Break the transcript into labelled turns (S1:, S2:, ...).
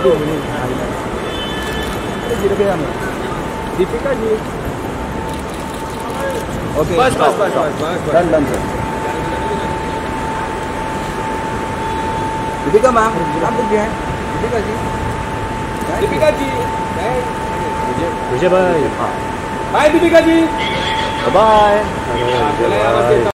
S1: Deepika ji okay
S2: बस
S1: done done sir. Deepika ma'am आप लोग हैं? दीपिका जी
S2: विजय भाई
S1: बाय दीपिका जी
S2: बाय।